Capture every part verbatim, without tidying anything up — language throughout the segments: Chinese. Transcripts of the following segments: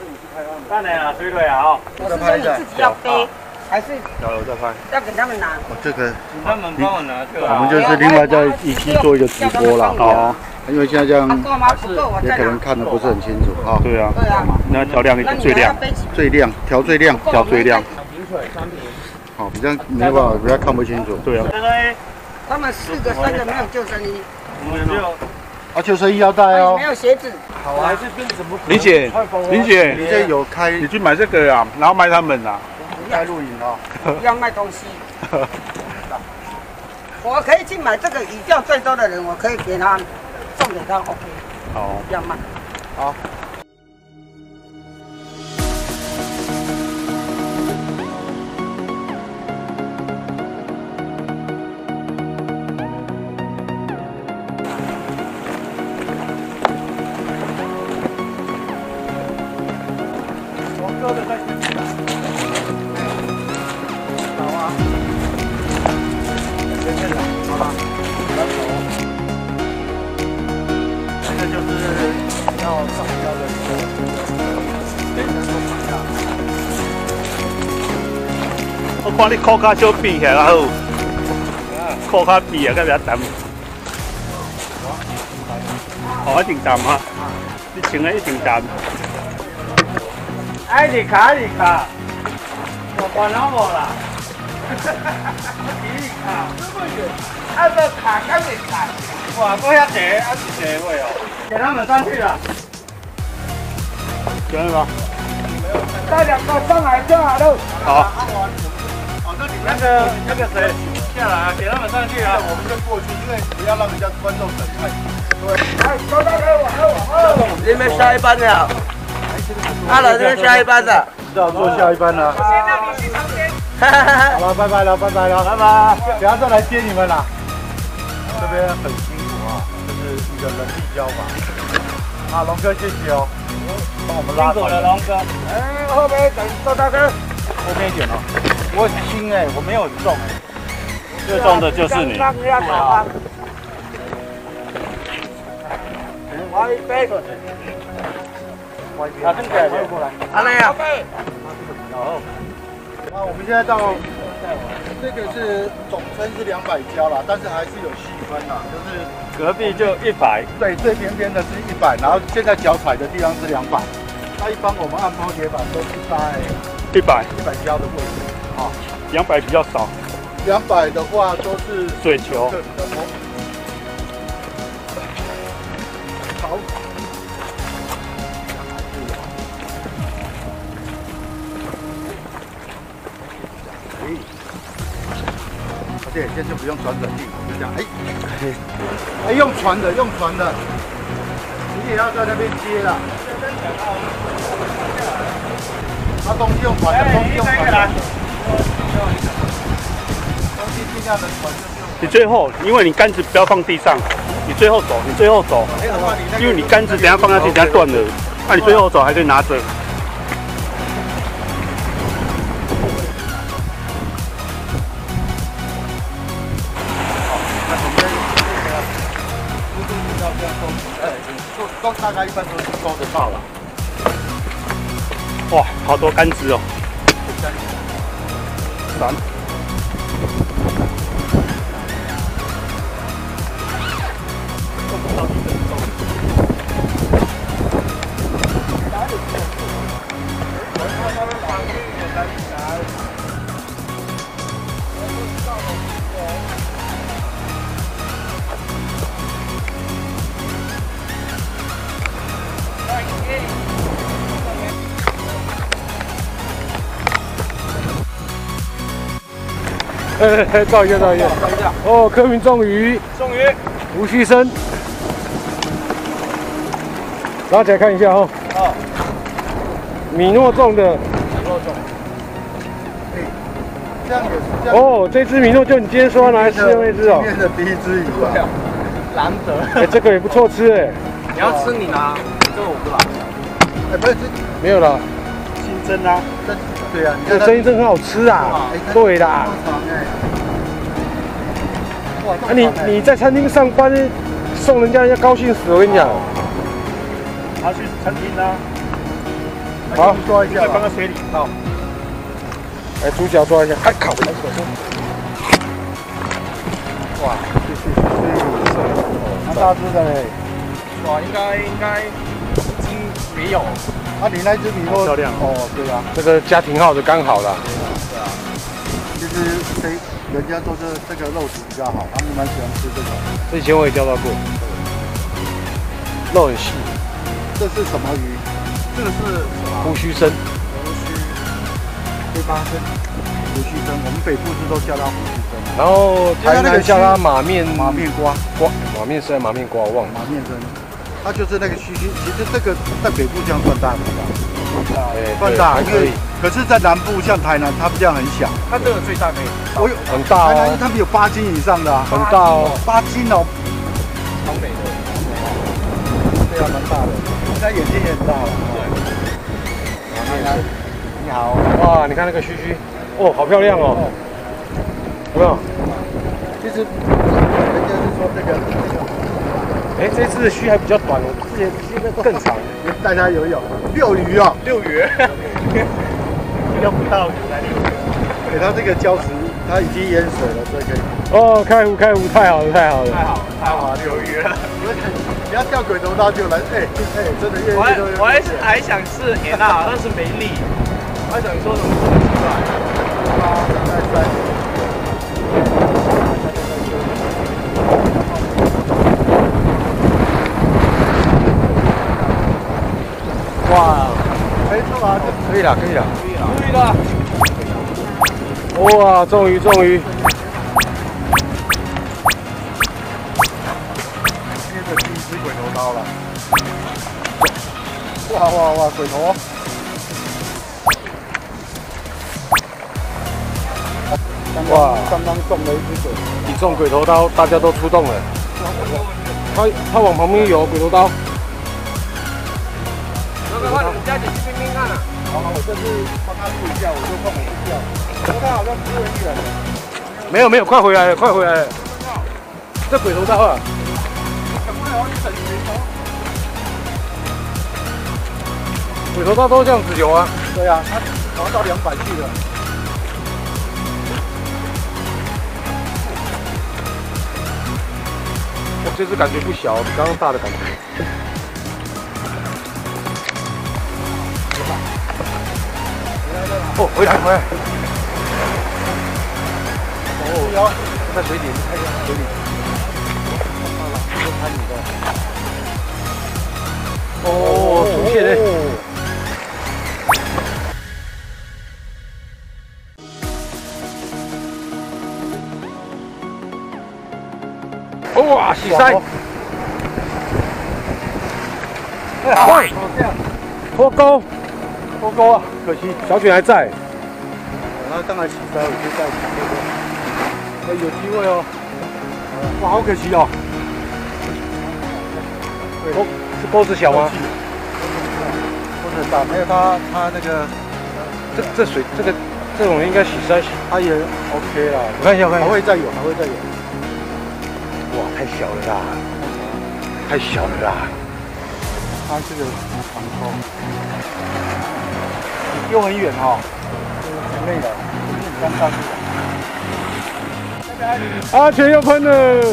当然了，水水啊哦。 我是说你自己要背，还是有有在拍。 要给他们拿？ 哦，这个请他们帮我拿去我们就是另外在一起做一个直播啦。哦。因为现在这样够吗？不够，我也可能看得不是很清楚啊。 对啊。 对啊。 那调亮一点，最亮， 最亮，调最亮， 调最亮。 瓶水三瓶。 好，比较没办法，比较看不清楚。 对啊。 他们四个三个没有救生衣。 我们没有。 啊，救生衣要带哦。 没有鞋子。 好啊。还是变怎么？ 林姐，林姐， 你这有开？ 你去买这个啊，然后卖他们啊。 开露营啊。 要卖东西。我可以去买这个语调最多的人，我可以给他送给他 ，OK。 好。 要卖。 好。 我看你裤脚少比起来较好，裤脚比啊，较较重。哦，一定重啊！你穿的一定重。 哎，你卡你卡，我管了我啦。你卡，这么远，按照卡刚你卡，哇，我遐济，啊是济位哦。给他们上去了。 可以吗？ 带两个上来就好了。 好。 那个那个谁下来啊，给他们上去啊， 我们就过去，因为不要让人家观众等太久。 对，来，走到给我，我我。 这边下一班了，阿伦这边下一班的， 只好坐下一班了。 先让你去旁边。 好了，拜拜了，拜拜了，拜拜。等下再来接你们啦。这边很辛苦啊，这是一个人力交法。啊，龙哥，谢谢哦，帮我们拉辛苦了，龙哥。 哎，后面等周大哥。 后面一点哦。我很轻哎，我没有很重哎。 最重的就是你。 让要打方。我一杯。 啊，这个过过来。 阿雷啊。 好。那我们现在到，这个是总称是两百焦啦，但是还是有细分啦，就是隔壁就一百， 对，最边边的是一百，然后现在脚踩的地方是两百。那一般我们按抛铁板都是在一百一百焦的位置，啊， 两百比较少。 两百的话都是水球。 好。而且现在就不用转转镜，就这样，哎，哎，用传的，用传的，你也要在那边接啦。他东西用传的，东西用传的。东西尽量能传就用。 你最后，因为你杆子不要放地上，你最后走，你最后走，因为你杆子等下放下去，等下断了，那你最后走还可以拿着。 都大概一般都是收得到了。 哇，好多杆子哦！三。 哎哎，照一下，照一下，照一下。哦，柯明中鱼， 终于吴旭升，拿起来看一下哦。哦。米诺中的。米诺中。 这样也是这样。 哦，这只米诺就你今天说要拿来吃的那只哦。 今天的第一只鱼啊。 难得。 哎，这个也不错吃哎。 你要吃你拿，这个我不拿。 哎，不是， 没有了。 清蒸啊。 对啊， 这生意真很好吃啊！对啦。啊，你你在餐厅上班，送人家，人家高兴死！我跟你讲。 他去餐厅啊。 好， 抓一下， 放在水里。好， 来猪脚抓一下，哎靠！ 哇，谢谢，谢谢。那大只的嘞？ 哇，应该应该已经没有。 啊，你那只米诺漂亮哦，对啊， 这个家庭号的刚好啦。 对啊。其实谁人家都是这个肉质比较好，他们蛮喜欢吃这个。 这以前我也钓到过，肉很细。 这是什么鱼？ 这个是什么？ 胡须参。 胡须，黑八参，胡须参，我们北部是都叫它胡须参。 然后台南叫它马面马面瓜瓜，马面是马面瓜，我忘了。 马面参，它就是那个须须。其实这个在北部这样算大不大？ 哎， 算大， 还可以。 可是，在南部像台南，它这样很小。 它这个最大可以， 我有很大台南哦， 他们有八斤以上的啊， 很大哦。 八斤哦， 超美的。 对啊，蛮大的。它眼睛也很大了。对。你好。 哇，你看那个须须，哦，好漂亮哦。有没有？ 其实人家是说这个这个， 哎，这次的须还比较短，我之前须那更长。 带它游泳，钓鱼啊， 六元， 钓不到鱼来钓鱼。 给它这个礁石，它已经淹水了，所以可以。 哦，开湖开湖，太好了太好了。 太好了，太好了，有鱼了。 你要钓鬼头刀就来，哎哎，真的越我还越我还还想是野娜，但是没力。我还想说怎么这么奇怪。 再三。哇，没错啊， 可以了可以了。 注意了。 哇，终于终于。 今天的第一只鬼头刀了。哇哇哇，鬼头！哇，刚刚中了一只鬼。 一中鬼头刀，大家都出动了。他他往旁边游，鬼头刀。 快快，你加紧去冰冰看啊！ 好，我这次帮他录一下，我就放我一下。他好像不是很远。 没有没有，快回来了，快回来了。这鬼头刀啊！鬼头刀都这样子游啊？ 对啊，他跑到两百去了。 我这只感觉不小，比刚刚大的感觉。哦，回来回来。哦，在水底，看一下水底。看你的。哦，出现嘞。哇，洗鳃！喂，脱钩，脱钩啊！可惜小卷还在。 那当然洗鳃，我就在洗鳃。哎，有机会哦。哇，好可惜哦。 钩是钩子小吗？ 钩子很大，没有它它那个， 这这水这个这种应该洗鳃洗， 它也 OK 啦。 我看一下，我看一下。 还会再有，还会再有。 哇，太小了啦，太小了啦。 它这个长空，又很远哈、哦，很累的，刚上去。 阿全又喷了。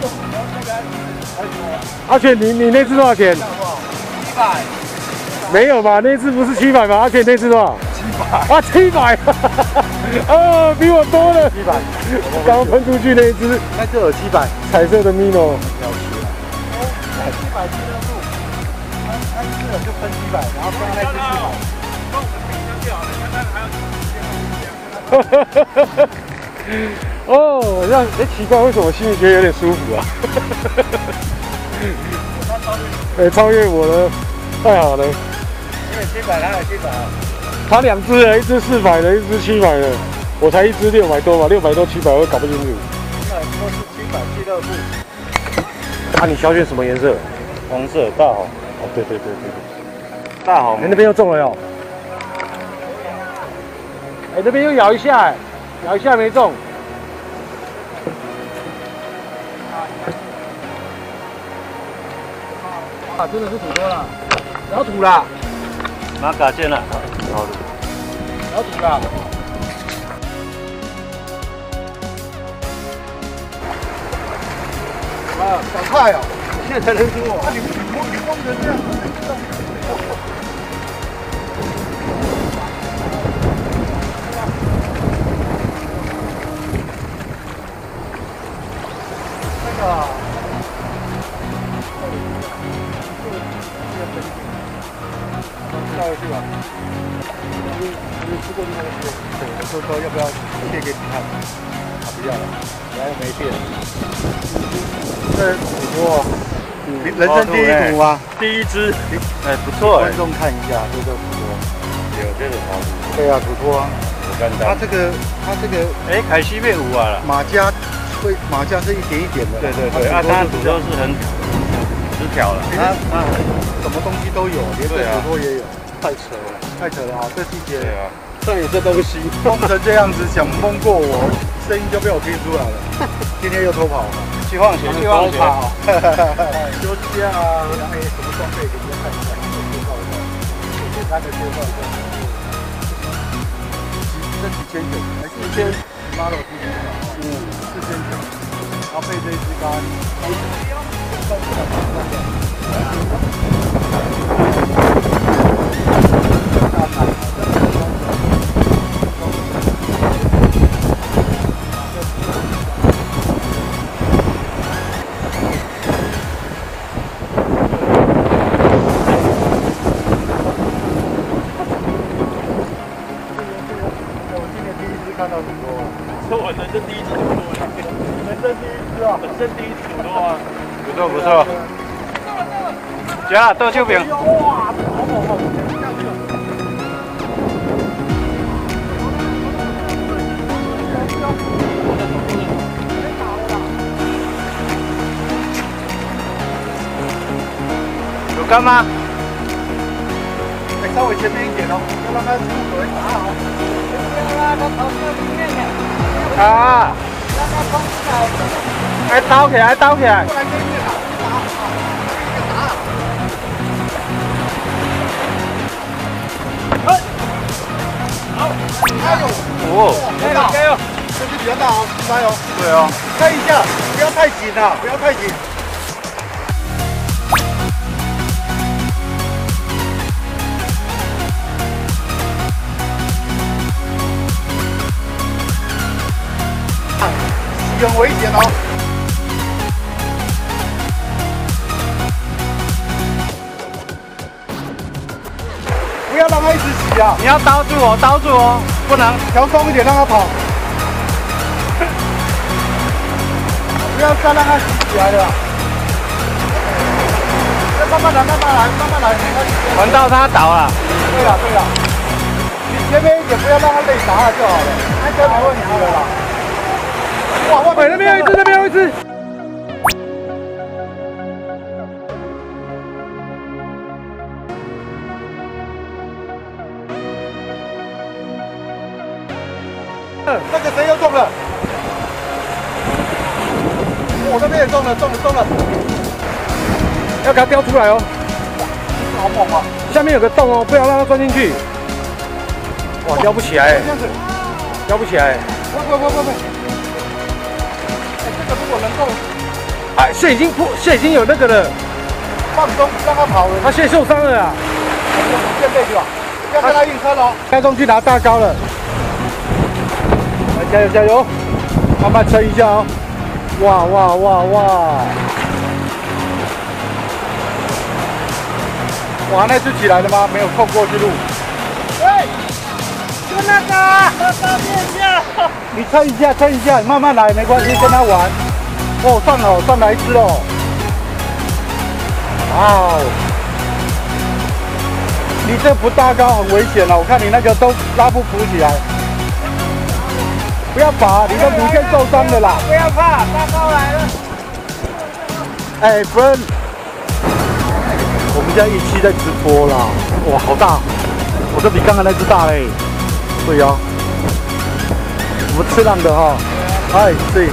阿全，你你那只多少钱？ 七百。 没有吧？那只不是七百吧？阿全那只多少？ 七百。 啊，七百！啊，比我多了。 七百。 刚刚喷出去那一只， 那就有七百。 彩色的 Mino。 了不起了。七百俱乐部，他他一次就分七百，然后刚刚那只七百。 跟我们冰箱就好了，看看还有。 哦，好像哎奇怪，为什么我心里觉得有点舒服啊？哎，超越我了，太好了！ 你有七百，他有七百啊。 他两只了，一只四百的，一只七百的，我才一只六百多吧，六百多七百我搞不清楚。 那都是七百俱乐部。 啊，你小选什么颜色？ 黄色大红。 哦，对对对对对， 大红。 哎，那边又中了哟。哎，那边又咬一下，哎，咬一下没中。啊，真的是土多了，然后土啦。 马嘎线了，好的。 老土了。啊，赶快哦！现在才能听我。啊，你你摸你摸成这样。那个。 带回去吧。你你吃过那个对，我说说要不要切给你看？啊，不要了，我还没切。这土锅，人生第一土吗？ 第一只，哎，不错哎。 观众看一下，这个土锅。 有这个好土。 对啊，土锅啊。它这个它这个， 哎，凯西变五啊了。 马甲会马甲是一点一点的。 对对对，啊，它土都是很直条了。 它它什么东西都有，连这土锅也有。 太扯了，太扯了啊！这季节啊， 上有这东西， 风成这样子，想蒙过我，声音就被我听出来了。今天又偷跑了， 去放学， 去放跑，休假啊！哎，什么装备给大家看一下，介绍一下，简单的介绍一下。这几千九，还四千 model 四千九，嗯，四千九，然后配这一支杆，三千，三千，三千。 看到土锅啊！ 是我人生第一次土锅， 人生第一次啊！ 人生第一次土锅啊！ 不错不错。加豆秋饼。 哇，好猛啊！ 有干吗？ 哎，稍微前面一点哦，要让它出水打好。 啊！哎，倒起来，倒起来！ 哎，好，加油！ 哦， 加油！加油！身体比较大哦，加油！ 对哦， 看一下，不要太紧啊，不要太紧。 很危险哦！不要让它一直洗啊！ 你要刀住哦，刀住哦，不能调松一点，让它跑。不要再让它洗起来了。要慢慢来，慢慢来，慢慢来，没关系。 闻到它倒了。 对了，对了，你前面一点，不要让它累砸了就好了，安全没问题了啦。 哇！外面那边有一只，那边有一只。 那个谁又中了？我那边也中了，中了，中了！ 要给它叼出来哦。 好猛啊！ 下面有个洞哦，不要让它钻进去。哇，叼不起来， 这样子， 叼不起来。 快快快快快！ 这个如果能够， 哎，现在已经破，现在已经有那个了， 放松让他跑了， 他现在受伤了啊！ 我们不见背去吧，不要跟他硬撑哦。 开中去拿大高了，来加油加油，慢慢撑一下哦。哇哇哇哇！ 哇，那只起来了吗？没有扣过去路。 喂，就那个，喝大便一下。 你撑一下，撑一下，你慢慢来，没关系，跟他玩。哦，上了，上来一只哦。哇哦！你这不大高很危险了，我看你那个都拉不扶起来。不要拔，你的骨片受伤的啦。 不要怕，大高来了。 哎 ，friend， 我们现在一期在直播啦。哇，好大！我这比刚才那只大嘞。对呀、啊。 我们吃浪的哈，哎，对，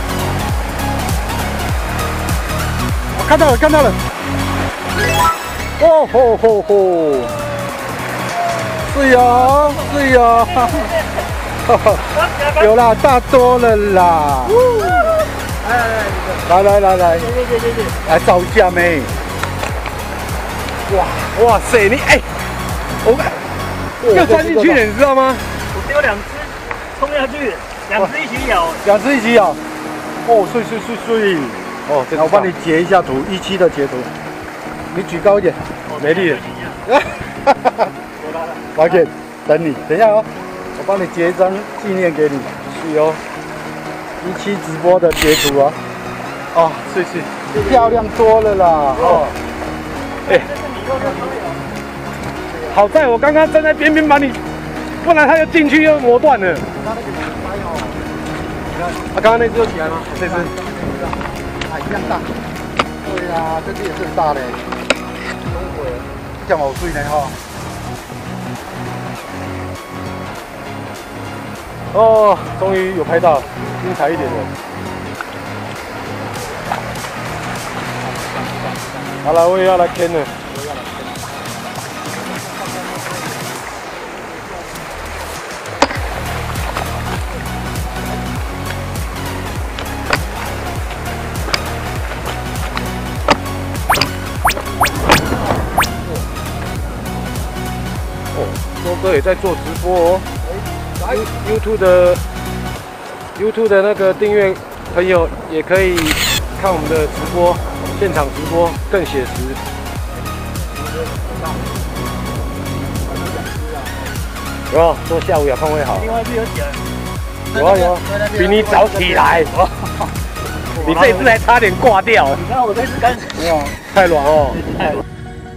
我看到了，看到了， 哦吼吼吼！是呀，是呀，有啦，大多了啦！来来来来，来照一下没？哇哇塞，你哎，我要钻进去了，你知道吗？ 我丢两只冲下去，两只一起咬， 两只一起咬。哦，碎碎碎碎。哦，我帮你截一下图，一期的截图。你举高一点，没力了。马姐，等你，等一下哦，我帮你截一张纪念给你，是哦。一期直播的截图啊。哦，碎碎，漂亮多了啦。哦。哎。好在我刚刚站在边边把你，不然他要进去又磨断了。啊，刚刚那只有起来吗？这只。啊，一样大。对啊，这只也是很大的。这样好水呢哈。哦，终于有拍到，精彩一点的。好了，我也要来牵了。周哥也在做直播哦 ，YouTube 的 YouTube 的那个订阅朋友也可以看我们的直播，现场直播更写实。有啊，做下午亚康会好。 另外一只有起来， 有啊有啊，比你早起来。你这只还差点挂掉。 你看我这只干死。 没有，太软哦。 太软。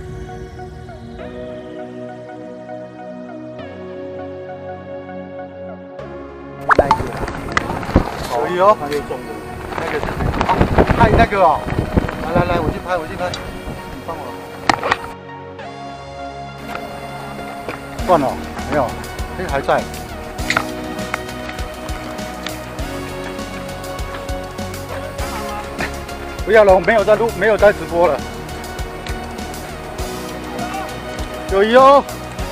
可以哦，那就中的，那个是谁？拍那个哦，来来来，我去拍，我去拍，你帮我。断了，没有，这个还在。不要了，我没有在录，没有在直播了。有鱼哦。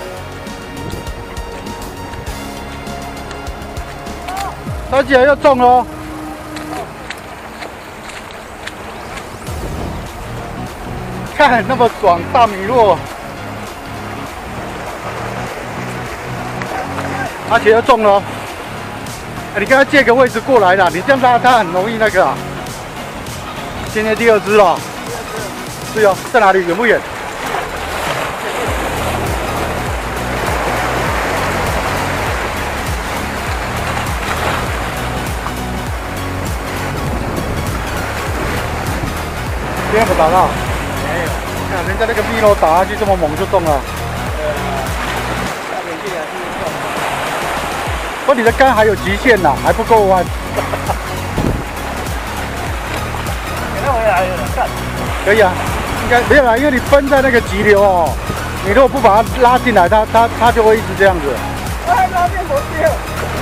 大姐要中了，看那么爽，大米落，而且要中了，哎，你跟他借个位置过来啦，你这样拉他很容易那个啊。今天第二只了，是哦，在哪里？远不远？今天不打到，没有。看人家那个米罗打下去这么猛就中了。对啊，下面竟然是中。不过你的杆还有极限呐，还不够弯。 给它回来有点干。 可以啊，应该没有啦，因为你分在那个急流哦，你如果不把它拉进来，它它它就会一直这样子。哎，拉变不掉。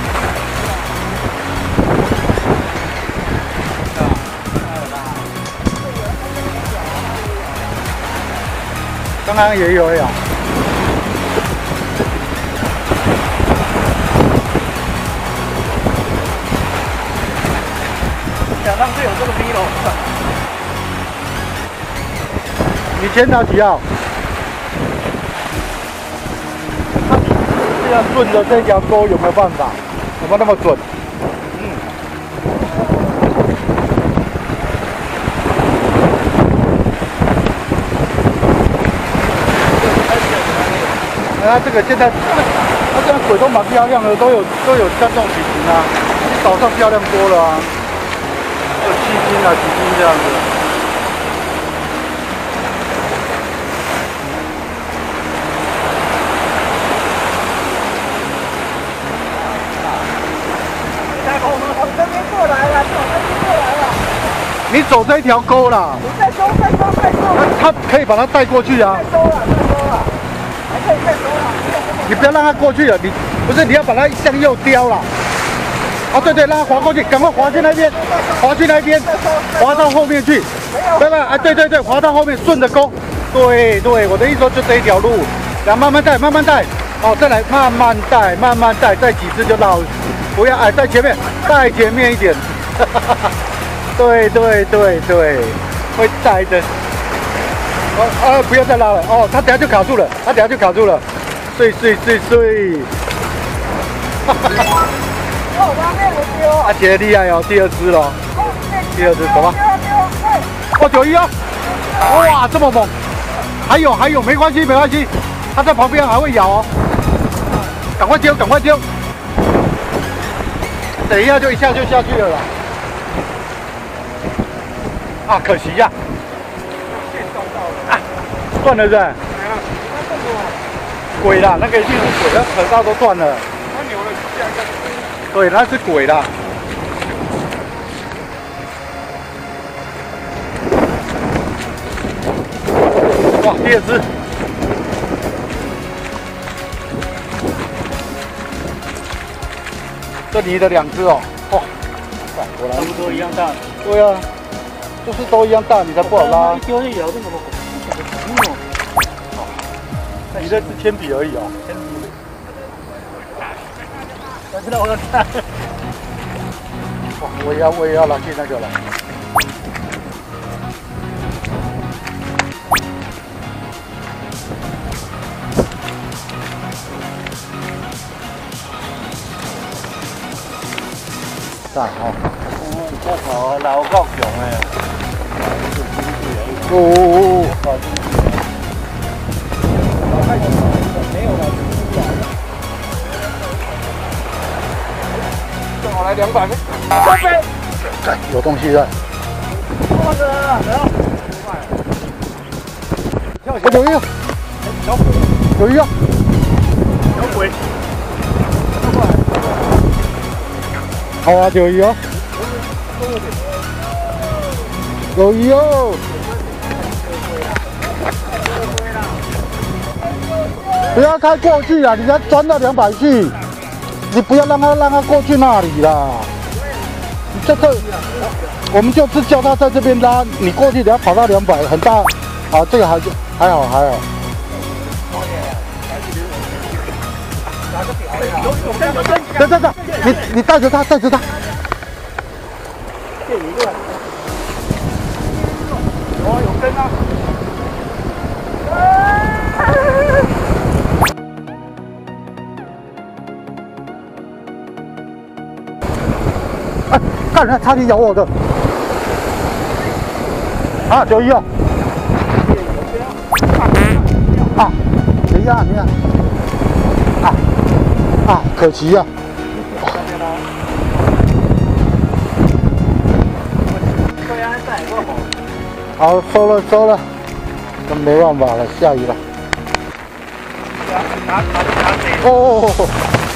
刚刚也有呀。 想上次有这个逼了。 你牵到几号？这样顺着这条沟有没有办法？有没有那么准？嗯。它这个现在，它这样水都蛮漂亮的，都有都有像这种体型啊，比早上漂亮多了啊，有七斤啊、几斤这样子。 大哥，我们从这边过来了，从那边过来了。 你走这一条沟啦。 你再收，再收，再收。 它可以把它带过去啊。 再收了，再收了。还可以再收了， 你不要让它过去了，你不是你要把它向右叼了。哦，对对，让它滑过去，赶快滑去那边，滑去那边，滑到后面去。拜拜，哎，对对对，滑到后面，顺着沟， 对对，我的意思说就这一条路，然后慢慢带，慢慢带，哦，再来慢慢带，慢慢带，再几次就到，不要哎，在前面，带前面一点，对对对对，会带的。哦哦，不要再拉了，哦，他等下就卡住了，他等下就卡住了，碎碎碎碎。 哦，外面有丢。 阿杰厉害哦，第二只了，第二只走吧。哦，九一哦，哇，这么猛！还有还有，没关系没关系，它在旁边还会咬哦。赶快丢，赶快丢！等一下就一下就下去了啦。啊，可惜呀、啊！啊，断了是不是？鬼啦，那个一定是鬼，那河道都断了。 它扭了下下。 对，那是鬼啦。哇，第二只。这里的两只哦，哇，果然差不多一样大。 对啊，就是都一样大，你才不好拉。 一丢就咬这么多， 你这是铅笔而已哦。 我知道我要看。 哇，我也要我也要拿去那个了。大哦。 哦，这头老够强诶。 哦哦哦。 没有了，正好来两百。 有东西的。 哇塞，来了！ 我有一个，有一个， 小鬼。 好啊，有一个，有一个。不要开过去啊！你要钻到两百去，你不要让他让他过去那里啦。你这个，我们就是叫他在这边拉，你过去，等下跑到两百，很大。啊，这个还是还好还好。等等等，你你带着他，带着他。 有啊，有根啊。 哎，干他差点咬我的。啊，九一哦。啊，等一下，等一下。啊啊，可惜呀、啊。好，收了收了，那没办法了，下雨了。哦。